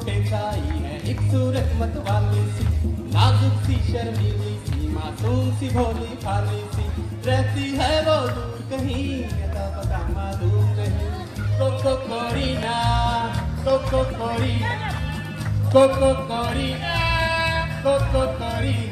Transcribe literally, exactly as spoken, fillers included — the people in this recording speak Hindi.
पेश आई है एक सूरत मत वाली सी, नाजुक सी शर्मीली सी, मासूम सी भोली भाली सी, रहती है वो दूर कहीं, अता पता मालूम नहीं। कोको कोरीना, कोको कोरीना, कोको कोरीना, कोको कोरीना।